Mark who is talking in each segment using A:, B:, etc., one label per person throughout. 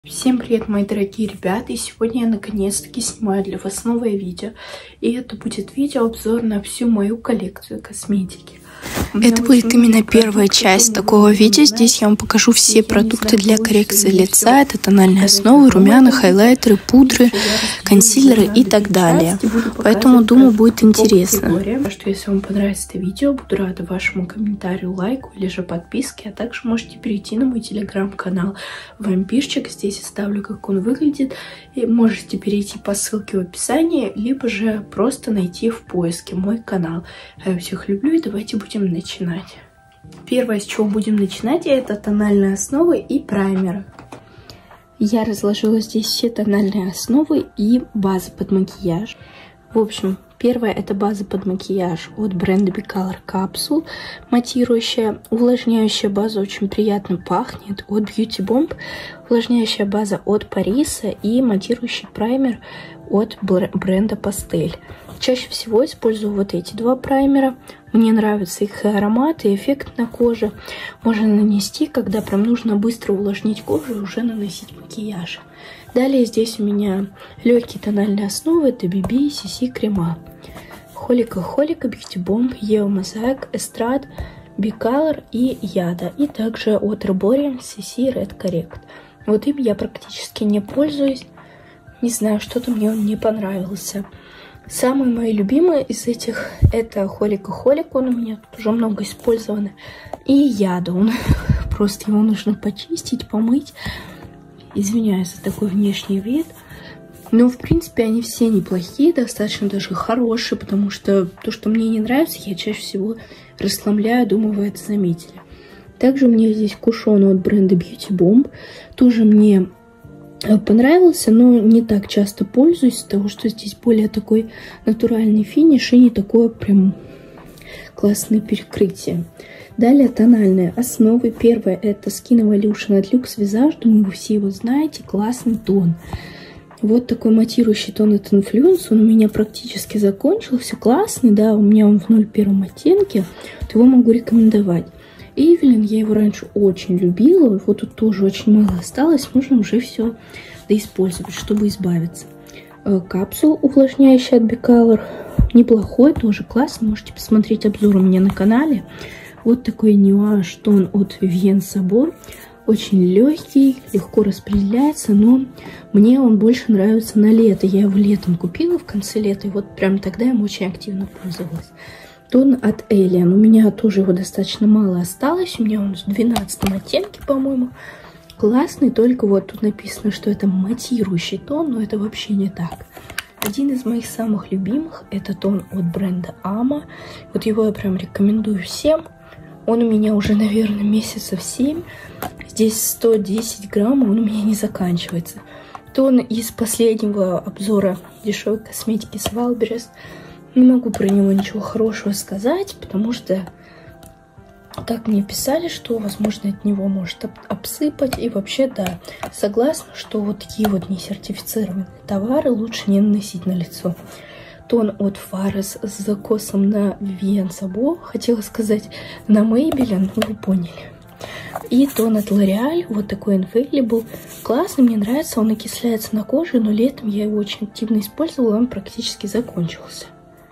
A: Всем привет, мои дорогие ребята, и сегодня я наконец-таки снимаю для вас новое видео. И это будет видеообзор на всю мою коллекцию косметики.
B: Это будет именно первая часть такого видео. Здесь я вам покажу все продукты для коррекции лица. Это тональные основы, румяна, хайлайтеры, пудры, консилеры и так далее. Поэтому, думаю, будет интересно.
A: Что если вам понравится это видео, буду рада вашему комментарию, лайку или же подписке. А также можете перейти на мой телеграм-канал Вампирчик. Здесь оставлю, как он выглядит. И можете перейти по ссылке в описании, либо же просто найти в поиске мой канал. А я всех люблю, и давайте будем начинать. Первое, с чего будем начинать, это тональные основы и праймеры. Я разложила здесь все тональные основы и базы под макияж. В общем, первая это база под макияж от бренда Bicolor Capsule, матирующая, увлажняющая база, очень приятно пахнет, от Beauty Bomb, увлажняющая база от Париса и матирующий праймер от бренда Pastel. Чаще всего использую вот эти два праймера. Мне нравятся их аромат и эффект на коже. Можно нанести, когда прям нужно быстро увлажнить кожу и уже наносить макияж. Далее здесь у меня легкие тональные основы. Это BB, CC крема. Холика, Beauty Bomb, Eo Mosaic, Estrade, Bicolor и Яда. И также от Herborian CC Red Correct. Вот им я практически не пользуюсь. Не знаю, что-то мне он не понравился. Самые мои любимые из этих это Холика, он у меня тут уже много использован. И Яда, просто его нужно почистить, помыть. Извиняюсь за такой внешний вид. Но в принципе они все неплохие, достаточно даже хорошие, потому что то, что мне не нравится, я чаще всего расслабляю, думаю, вы это заметили. Также у меня здесь кушон от бренда Beauty Bomb. Тоже мне понравился, но не так часто пользуюсь, из-за того, что здесь более такой натуральный финиш и не такое прям классное перекрытие. Далее тональные основы. Первое это Skin Evolution от Luxe Visage, думаю, вы все его знаете, классный тон. Вот такой матирующий тон от Influence, он у меня практически закончился, классный, да, у меня он в 01 оттенке, вот его могу рекомендовать. Эвелин, я его раньше очень любила, вот тут тоже очень мало осталось, нужно уже все доиспользовать, чтобы избавиться. Капсул увлажняющий от Bicolor, неплохой, тоже классно, можете посмотреть обзор у меня на канале. Вот такой нюанс тон от Vivienne Sabor, очень легкий, легко распределяется, но мне он больше нравится на лето, я его летом купила в конце лета, и вот прям тогда им очень активно пользовалась. Тон от Alien. У меня тоже его достаточно мало осталось. У меня он в 12 оттенке, по-моему. Классный, только вот тут написано, что это матирующий тон, но это вообще не так. Один из моих самых любимых это тон от бренда Ama. Вот его я прям рекомендую всем. Он у меня уже, наверное, месяцев 7. Здесь 110 грамм, он у меня не заканчивается. Тон из последнего обзора дешевой косметики с Wildberries. Не могу про него ничего хорошего сказать, потому что, как мне писали, что, возможно, от него может обсыпать. И вообще, да, согласна, что вот такие вот несертифицированные товары лучше не наносить на лицо. Тон от Fares с закосом на Vivienne Sabor. Хотела сказать на Maybelline, но вы поняли. И тон от L'Oreal, вот такой Infallible. Классный, мне нравится, он окисляется на коже, но летом я его очень активно использовала, он практически закончился.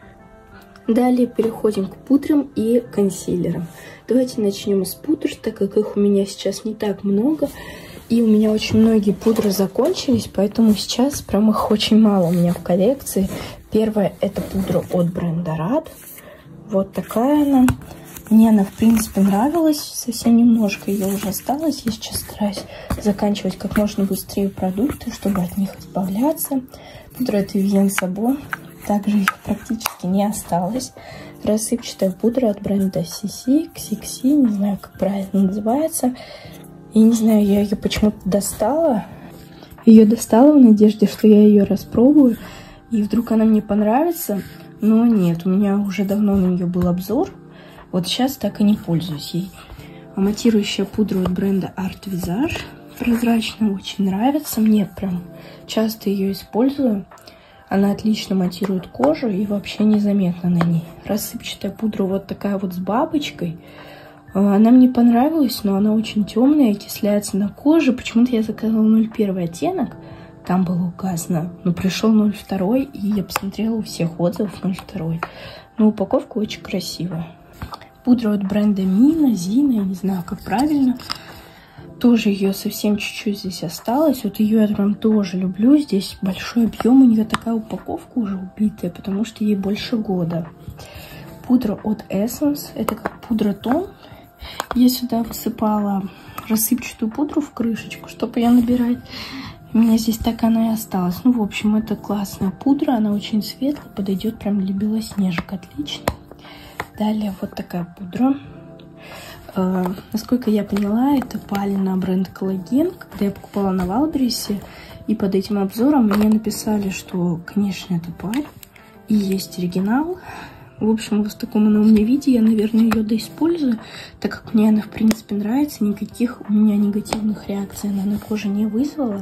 A: Далее переходим к пудрам и консилерам. Давайте начнем с пудр, так как их у меня сейчас не так много. И у меня очень многие пудры закончились, поэтому сейчас прям их очень мало у меня в коллекции. Первая это пудра от бренда Rad. Вот такая она. Мне она в принципе нравилась, совсем немножко ее уже осталось. Я сейчас стараюсь заканчивать как можно быстрее продукты, чтобы от них избавляться. Пудра от Vivienne Sabor. Также их практически не осталось. Рассыпчатая пудра от бренда CC, не знаю, как правильно называется. Я не знаю, я ее почему-то достала. Ее достала в надежде, что я ее распробую. И вдруг она мне понравится. Но нет, у меня уже давно на нее был обзор. Вот сейчас так и не пользуюсь ей. А матирующая пудра от бренда Art Visage. Прозрачная, очень нравится. Мне прям часто ее использую. Она отлично матирует кожу и вообще незаметно на ней. Рассыпчатая пудра вот такая вот с бабочкой. Она мне понравилась, но она очень темная, окисляется на коже. Почему-то я заказала 0,1 оттенок. Там было указано, но пришел 0,2, и я посмотрела у всех отзывов 0,2. Но упаковка очень красивая. Пудра от бренда Мина, Зина, я не знаю, как правильно. Тоже ее совсем чуть-чуть здесь осталось. Вот ее я прям тоже люблю. Здесь большой объем, у нее такая упаковка уже убитая, потому что ей больше года. Пудра от Essence, это как пудра-тон. Я сюда высыпала рассыпчатую пудру в крышечку, чтобы ее набирать. У меня здесь так она и осталась. Ну, в общем, это классная пудра. Она очень светлая, подойдет прям для белоснежек. Отлично. Далее вот такая пудра. Насколько я поняла, это палина бренд Коллаген. Когда я покупала на Валбересе, и под этим обзором мне написали, что, конечно, это паль. И есть оригинал. В общем, вот в таком она у меня виде, я, наверное, ее доиспользую, так как мне она, в принципе, нравится. Никаких у меня негативных реакций она на коже не вызвала.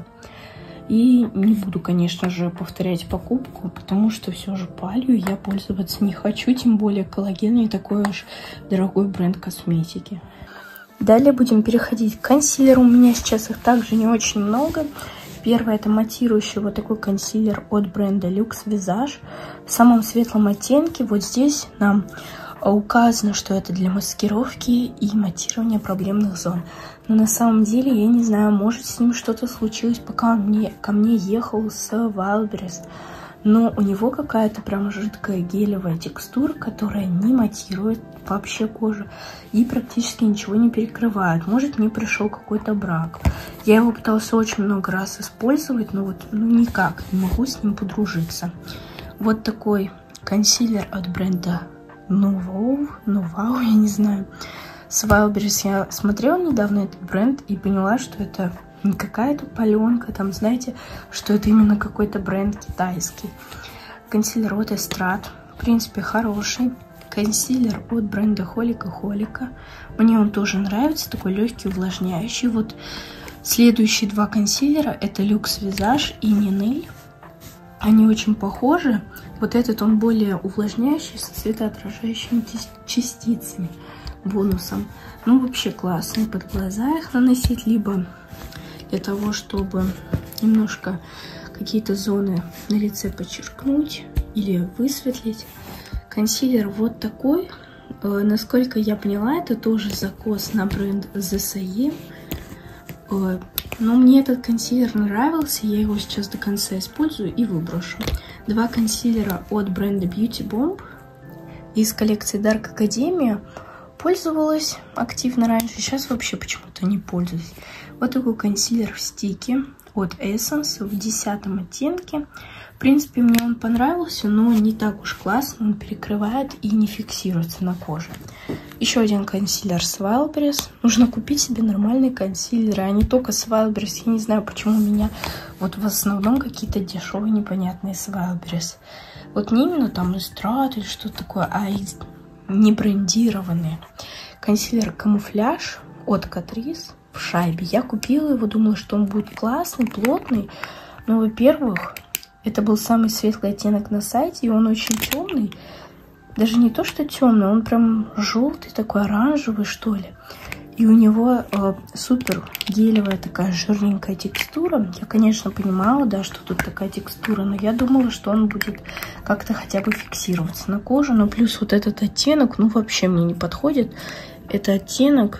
A: И не буду, конечно же, повторять покупку, потому что все же палью я пользоваться не хочу. Тем более Коллаген не такой уж дорогой бренд косметики. Далее будем переходить к консилеру. У меня сейчас их также не очень много. Первый — это матирующий вот такой консилер от бренда Luxe Visage в самом светлом оттенке. Вот здесь нам указано, что это для маскировки и матирования проблемных зон. Но на самом деле я не знаю, может с ним что-то случилось, пока он ко мне ехал с Wildberries. Но у него какая-то прям жидкая гелевая текстура, которая не матирует вообще кожу и практически ничего не перекрывает. Может, мне пришел какой-то брак. Я его пыталась очень много раз использовать, но вот никак не могу с ним подружиться. Вот такой консилер от бренда Nouveau, я не знаю. С Wildberries я смотрела недавно этот бренд и поняла, что это не какая-то паленка, там, знаете, что это именно какой-то бренд китайский. Консилер от Estrade, в принципе, хороший. Консилер от бренда Холика. Мне он тоже нравится, такой легкий, увлажняющий. Вот следующие два консилера — это Luxe Visage и Ninel. Они очень похожи. Вот этот он более увлажняющий, со светоотражающими частицами, бонусом. Ну, вообще классный. Под глаза их наносить, либо для того, чтобы немножко какие-то зоны на лице подчеркнуть или высветлить. Консилер вот такой. Насколько я поняла, это тоже закос на бренд The Saie. Но мне этот консилер нравился, я его сейчас до конца использую и выброшу. Два консилера от бренда Beauty Bomb из коллекции Dark Academia. Пользовалась активно раньше, сейчас вообще почему-то не пользуюсь. Вот такой консилер в стике от Essence в 10 оттенке. В принципе, мне он понравился, но не так уж классно. Он перекрывает и не фиксируется на коже. Еще один консилер с Wildberries. Нужно купить себе нормальные консилеры, а не только с Wildberries. Я не знаю, почему у меня вот в основном какие-то дешевые, непонятные с Wildberries. Вот не именно там Estrade или что-то такое, а не брендированные. Консилер Камуфляж от Catrice в шайбе. Я купила его, думала, что он будет классный, плотный. Но, во-первых, это был самый светлый оттенок на сайте, и он очень темный. Даже не то, что темный, он прям желтый, такой оранжевый, что ли. И у него супер гелевая такая жирненькая текстура. Я, конечно, понимала, да, что тут такая текстура, но я думала, что он будет как-то хотя бы фиксироваться на коже. Но плюс вот этот оттенок, ну, вообще мне не подходит. Это оттенок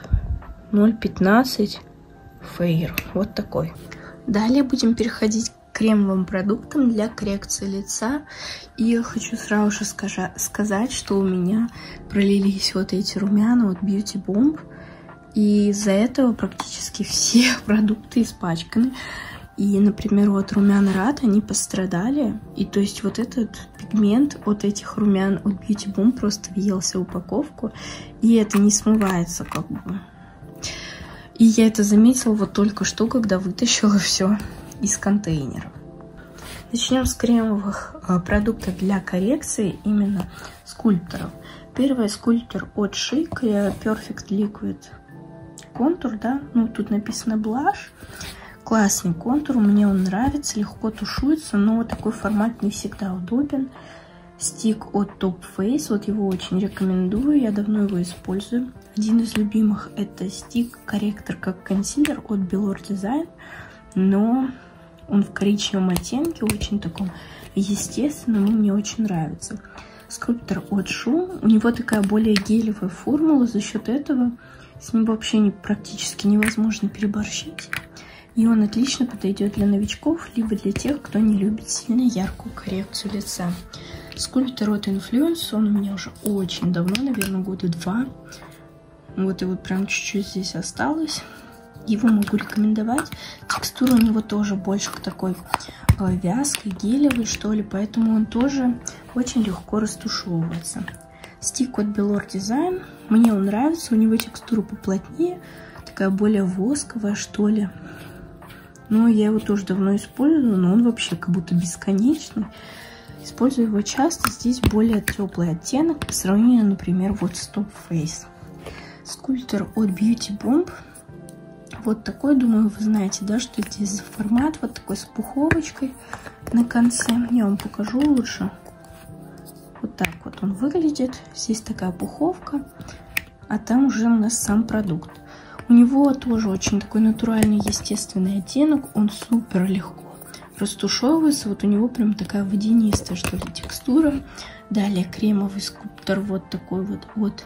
A: 015 Fair. Вот такой. Далее будем переходить к кремовым продуктам для коррекции лица. И я хочу сразу же сказать, что у меня пролились вот эти румяна от Beauty Bomb. И из-за этого практически все продукты испачканы. И, например, вот румяна Рад, они пострадали. И то есть вот этот пигмент от этих румян от Beauty Bomb просто въелся в упаковку. И это не смывается как бы. И я это заметила вот только что, когда вытащила все из контейнера. Начнем с кремовых продуктов для коррекции, именно скульпторов. Первый скульптор от Chic, Perfect Liquid контур, да, ну тут написано блаш. Классный контур, мне он нравится, легко тушуется, но такой формат не всегда удобен. Стик от Top Face, вот его очень рекомендую, я давно его использую. Один из любимых это стик-корректор как консилер от Belor Design, но он в коричневом оттенке, очень таком естественном, и мне очень нравится. Скульптор от Schuh, у него такая более гелевая формула, за счет этого с ним вообще практически невозможно переборщить. И он отлично подойдет для новичков, либо для тех, кто не любит сильно яркую коррекцию лица. Скульптор от Influence, он у меня уже очень давно, наверное, года 2. Вот и вот прям чуть-чуть здесь осталось. Его могу рекомендовать. Текстура у него тоже больше такой вязкой, гелевой, что ли, поэтому он тоже очень легко растушевывается. Стик от Belor Design, мне он нравится, у него текстура поплотнее, такая более восковая, что ли. Но я его тоже давно использую, но он вообще как будто бесконечный. Использую его часто, здесь более теплый оттенок по сравнению, например, вот с Top Face. Скульптор от Beauty Bomb. Вот такой, думаю, вы знаете, да, что здесь за формат, вот такой с пуховочкой на конце. Я вам покажу лучше. Вот так вот он выглядит. Здесь такая пуховка, а там уже у нас сам продукт. У него тоже очень такой натуральный, естественный оттенок. Он супер легко растушевывается. Вот у него прям такая водянистая, что ли, текстура. Далее кремовый скульптор вот такой вот от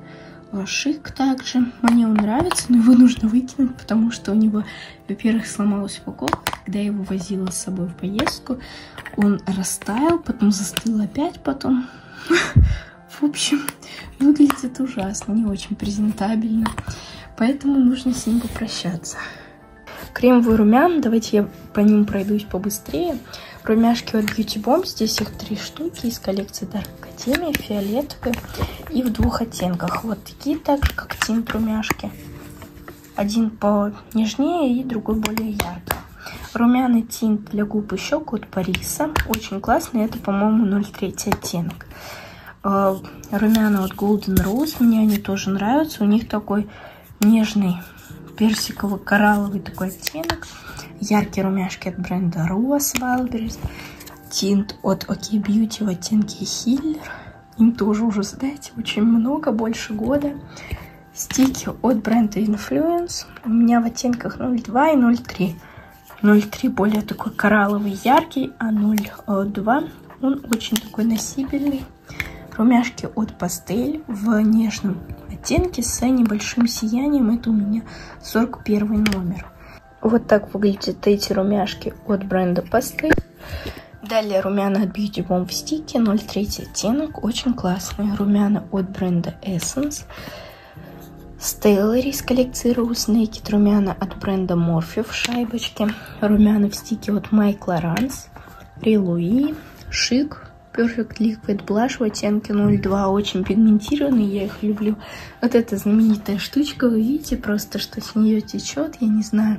A: Шик также. Мне он нравится, но его нужно выкинуть, потому что у него, во-первых, сломалась упаковка, когда я его возила с собой в поездку. Он растаял, потом застыл опять потом. В общем, выглядит ужасно, не очень презентабельно. Поэтому нужно с ним попрощаться. Кремовый румян, давайте я по ним пройдусь побыстрее. Румяшки от Beauty Bomb, здесь их 3 штуки из коллекции Dark Academy, фиолетовые и в 2 оттенках. Вот такие, так же как тинт румяшки. Один понежнее и другой более яркий. Румяный тинт для губ и щек от Париса, очень классный, это, по-моему, 0,3 оттенок. Румяна от Golden Rose, мне они тоже нравятся, у них такой нежный персиково-коралловый такой оттенок. Яркие румяшки от бренда Rose Wildberries. Тинт от OK Beauty в оттенке Healer. Им тоже уже, знаете, очень много, больше года. Стики от бренда Influence. У меня в оттенках 0,2 и 0,3. 0,3 более такой коралловый, яркий, а 0,2 он очень такой носибельный. Румяшки от Pastel в нежном оттенке с небольшим сиянием. Это у меня 41 номер. Вот так выглядят эти румяшки от бренда Pastel. Далее румяна от Beauty Bomb в стике, 0,3 оттенок, очень классные. Румяна от бренда Essence. Stellary из коллекции Rose Naked. Румяна от бренда Morphe в шайбочке. Румяна в стике от Mike Lawrence. Louis. Chic. Perfect Liquid Blush в оттенке 02. Очень пигментированный, я их люблю. Вот эта знаменитая штучка, вы видите просто, что с нее течет, я не знаю.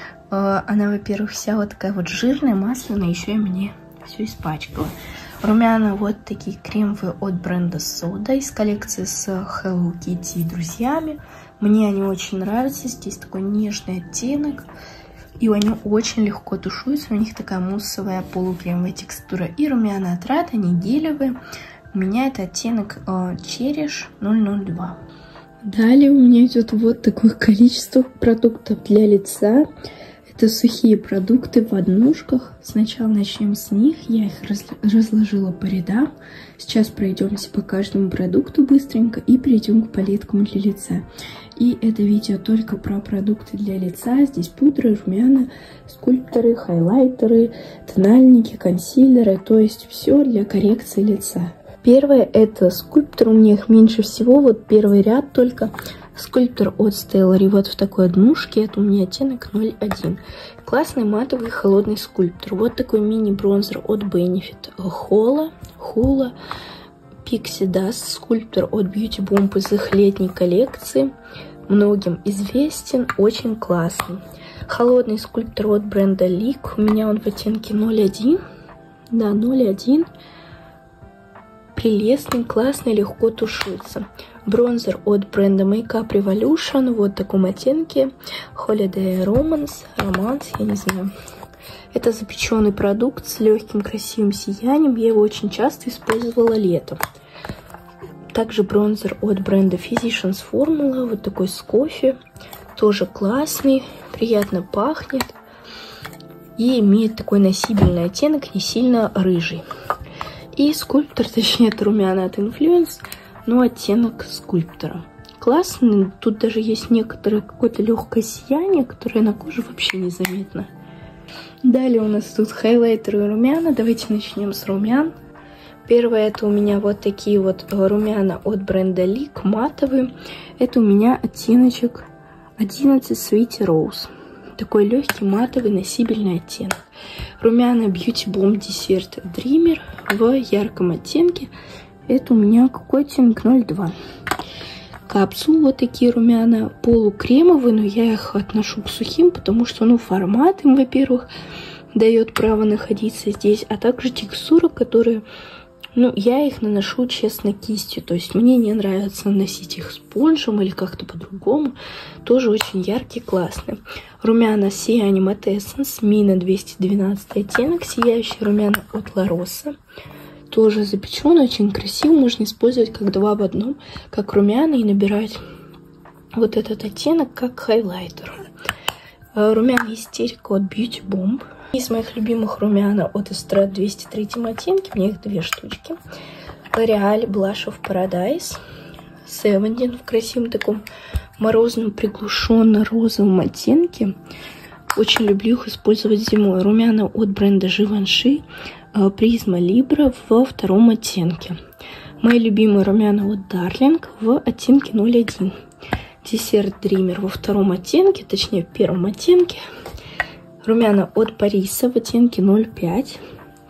A: Она, во-первых, вся вот такая вот жирная, масляная, еще и мне все испачкала. Румяна вот такие кремовые от бренда Soda из коллекции с Hello Kitty и друзьями. Мне они очень нравятся, здесь такой нежный оттенок. И они очень легко тушуются, у них такая муссовая полукремовая текстура. И румяна от Rad, они гелевые. У меня это оттенок Cherish 002. Далее у меня идет вот такое количество продуктов для лица. Это сухие продукты в однушках. Сначала начнем с них. Я их разложила по рядам. Сейчас пройдемся по каждому продукту быстренько и перейдем к палеткам для лица. И это видео только про продукты для лица. Здесь пудры, румяна, скульпторы, хайлайтеры, тональники, консилеры. То есть все для коррекции лица. Первое это скульптор. У меня их меньше всего. Вот первый ряд только. Скульптор от Stellary вот в такой однушке. Это у меня оттенок 01. Классный матовый холодный скульптор. Вот такой мини-бронзер от Benefit Hoola. Pixie Dust. Скульптор от Beauty Bomb из их летней коллекции. Многим известен. Очень классный. Холодный скульптор от бренда Leek. У меня он в оттенке 01. Да, 01. Прелестный, классный, легко тушуется. Бронзер от бренда Makeup Revolution. Вот в таком оттенке. Holiday Romance, я не знаю. Это запеченный продукт с легким красивым сиянием. Я его очень часто использовала летом. Также бронзер от бренда Physicians Formula, вот такой с кофе, тоже классный, приятно пахнет и имеет такой носибельный оттенок, не сильно рыжий. И скульптор, точнее это румяна от Influence, но оттенок скульптора. Классный, тут даже есть некоторое какое-то легкое сияние, которое на коже вообще незаметно. Далее у нас тут хайлайтеры и румяна. Давайте начнем с румян. Первое это у меня вот такие вот румяна от бренда Leek, матовые. Это у меня оттеночек 11 Sweet Rose. Такой легкий матовый носибельный оттенок. Румяна Beauty Bomb Dessert Dreamer в ярком оттенке. Это у меня какой оттенок? 02. Капсулы вот такие румяна, полукремовые, но я их отношу к сухим, потому что, ну, формат им, во-первых, дает право находиться здесь, а также текстура, которая, ну, я их наношу, честно, кистью, то есть мне не нравится наносить их спонжем или как-то по-другому, тоже очень яркие, классные. Румяна Сияние Matte Essence, Mina 212 оттенок, сияющие румяна от La Rosa. Тоже запечен, очень красиво, можно использовать как 2 в 1, как румяна и набирать вот этот оттенок как хайлайтер. Румяна Истерика от Beauty Bomb. Из моих любимых румяна от Estrade 203 оттенке, у меня их 2 штучки. L'Oreal Blush of Paradise. Севендин в красивом таком морозном приглушенно-розовом оттенке. Очень люблю их использовать зимой. Румяна от бренда Givenchy. Призма Libra во 2 оттенке. Мои любимые румяна от Darling в оттенке 01. Десерт Dreamer во 2 оттенке, точнее в 1 оттенке. Румяна от Париса в оттенке 05.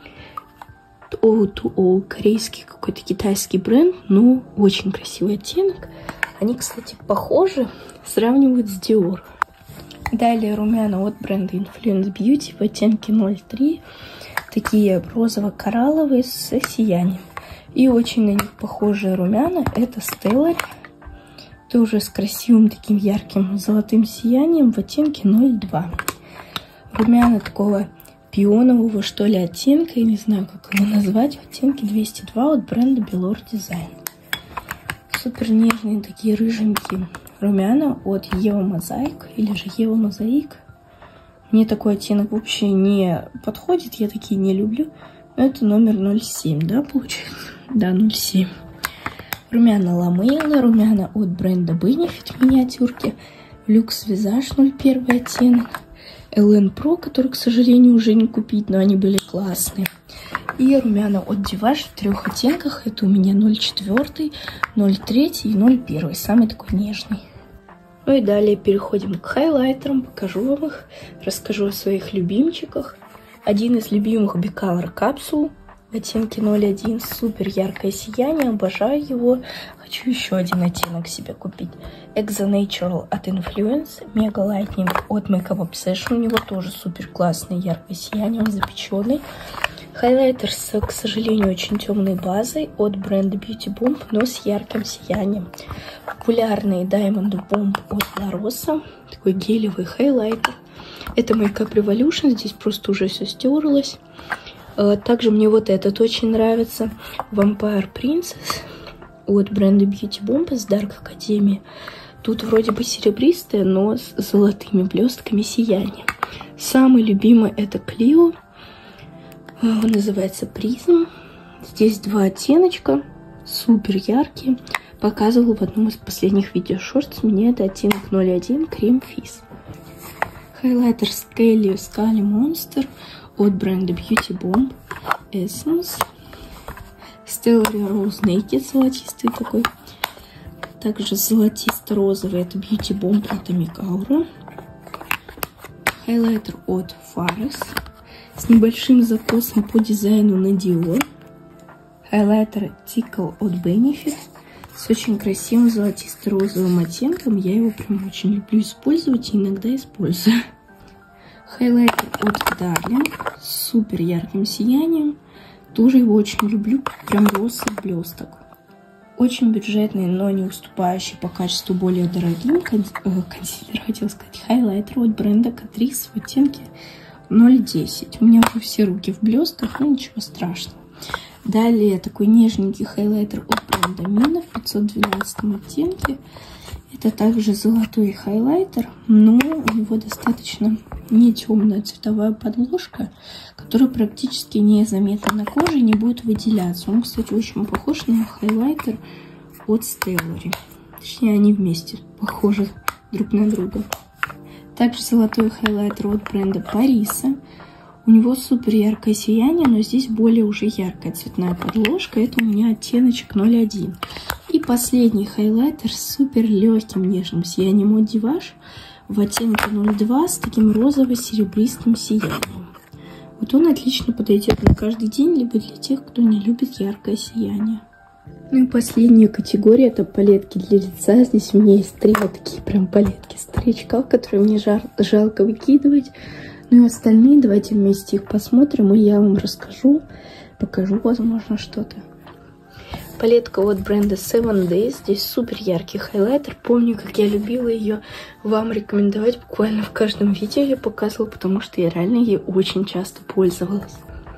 A: O2O, корейский какой-то китайский бренд, но очень красивый оттенок. Они, кстати, похожи, сравнивают с Dior. Далее румяна от бренда Influence Beauty в оттенке 03. Такие розово-коралловые с сиянием. И очень на них похожие румяна. Это Stellar. Тоже с красивым таким ярким золотым сиянием в оттенке 02. Румяна такого пионового, что ли, оттенка. Я не знаю, как его назвать. В оттенке 202 от бренда Belor Design. Супер нежные такие рыженькие румяна от Ева Мозаик. Или же Ева Мозаик. Мне такой оттенок вообще не подходит, я такие не люблю. Но это номер 07, да, получается? Да, 07. Румяна Ламейла, румяна от бренда Benefit в миниатюрке. Люкс Визаж 01 оттенок. LN Pro, который, к сожалению, уже не купить, но они были классные. И румяна от Divash в 3 оттенках. Это у меня 04, 03 и 01, самый такой нежный. Ну и далее переходим к хайлайтерам, покажу вам их, расскажу о своих любимчиках. Один из любимых Bicolor капсул в оттенке 01, супер яркое сияние, обожаю его. Хочу еще один оттенок себе купить. Exo Natural от Influence, Mega Lightning от Makeup Obsession, у него тоже супер классное яркое сияние, он запеченный. Хайлайтер с, к сожалению, очень темной базой от бренда Beauty Bomb, но с ярким сиянием. Популярный Diamond Bomb от La Rosa, такой гелевый хайлайтер. Это Makeup Revolution, здесь просто уже все стерлось. Также мне вот этот очень нравится, Vampire Princess от бренда Beauty Bomb из Dark Academy. Тут вроде бы серебристая, но с золотыми блестками сияния. Самый любимый это Clio. Он называется Prism. Здесь 2 оттеночка, супер яркие. Показывал в одном из последних видео шортс. У меня это оттенок 01 Крем Физ. Хайлайтер Stellio Scully Monster от бренда Beauty Bomb Essence. Stellar Rose Naked золотистый такой. Также золотисто-розовый это Beauty Bomb Atomic Aura. Хайлайтер от Fares с небольшим закосом по дизайну на Dior. Хайлайтер Tickle от Benefit с очень красивым золотисто-розовым оттенком. Я его прям очень люблю использовать и иногда использую. Хайлайтер от Darling с супер ярким сиянием. Тоже его очень люблю, прям розовый блесток. Очень бюджетный, но не уступающий по качеству более дорогим консилер, хотела сказать, хайлайтер от бренда Catrice в оттенке 010. У меня уже все руки в блестках, но ничего страшного. Далее такой нежненький хайлайтер от бренда Mina в 512 оттенке. Это также золотой хайлайтер, но у него достаточно не темная цветовая подложка, которая практически незаметна на коже и не будет выделяться. Он, кстати, очень похож на хайлайтер от Stellary. Точнее, они вместе похожи друг на друга. Также золотой хайлайтер от бренда Париса. У него супер яркое сияние, но здесь более уже яркая цветная подложка. Это у меня оттеночек 01. И последний хайлайтер с супер легким нежным сиянием от Divash в оттенке 02 с таким розово-серебристым сиянием. Вот он отлично подойдет на каждый день, либо для тех, кто не любит яркое сияние. Ну и последняя категория — это палетки для лица. Здесь у меня есть 3 вот такие прям палетки старичка, которые мне жалко выкидывать. Ну и остальные давайте вместе их посмотрим, и я вам расскажу, покажу, возможно, что-то. Палетка от бренда 7 Days. Здесь супер яркий хайлайтер. Помню, как я любила ее вам рекомендовать буквально в каждом видео я показывала, потому что я реально ей очень часто пользовалась.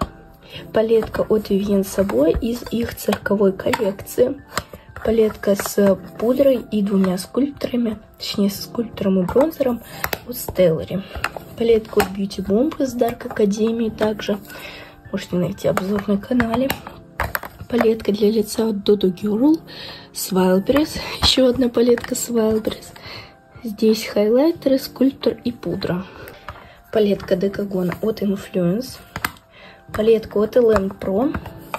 A: Палетка от Vivienne Savoy из их цирковой коллекции. Палетка с пудрой и 2 скульпторами, точнее со скульптором и бронзером от Stellary. Палетка от Beauty Bomb из Dark Academy также. Можете найти обзор на канале. Палетка для лица от Dodo Girl с Wildberries. Еще одна палетка с Wildberries. Здесь хайлайтеры, скульптор и пудра. Палетка Decagon от Influence. Палетка от Elem Pro.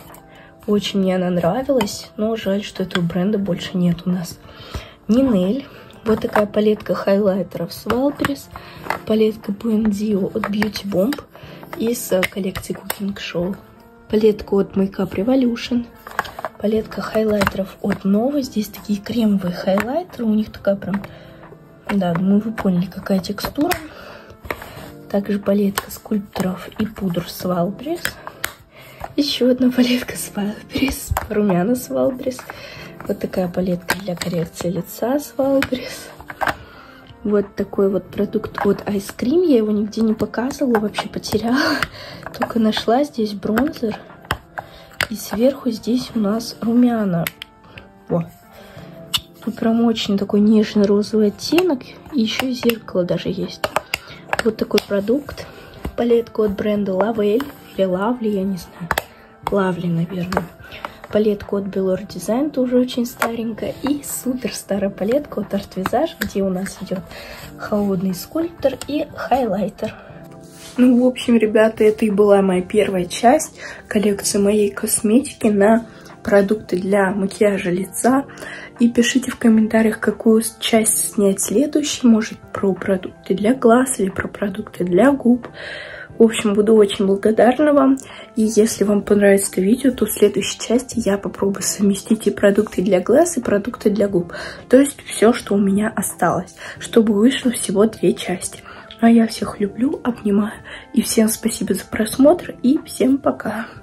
A: Очень мне она нравилась, но жаль, что этого бренда больше нет у нас. Ninel. Вот такая палетка хайлайтеров с Wildberries. Палетка Buendio от Beauty Bomb из коллекции Cooking Show. Палетка от Makeup Revolution. Палетка хайлайтеров от Nova. Здесь такие кремовые хайлайтеры. У них такая прям... Да, думаю, вы поняли, какая текстура. Также палетка скульпторов и пудр с Wildberries. Еще одна палетка с Wildberries. Румяна с Wildberries. Вот такая палетка для коррекции лица с Wildberries. Вот такой вот продукт от Ice Cream. Я его нигде не показывала, вообще потеряла. Только нашла здесь бронзер. И сверху здесь у нас румяна. О. Тут прям очень такой нежный розовый оттенок. И еще зеркало даже есть. Вот такой продукт. Палетка от бренда Lavelle. Или Lovely, я не знаю. Lovely, наверное. Палетка от Belor Design, тоже очень старенькая. И супер старая палетка от Art Visage, где у нас идет холодный скульптор и хайлайтер. Ну, в общем, ребята, это и была моя первая часть коллекции моей косметики на продукты для макияжа лица. И пишите в комментариях, какую часть снять следующей. Может, про продукты для глаз или про продукты для губ. В общем, буду очень благодарна вам. И если вам понравится это видео, то в следующей части я попробую совместить и продукты для глаз, и продукты для губ. То есть все, что у меня осталось. Чтобы вышло всего 2 части. А я всех люблю, обнимаю. И всем спасибо за просмотр. И всем пока.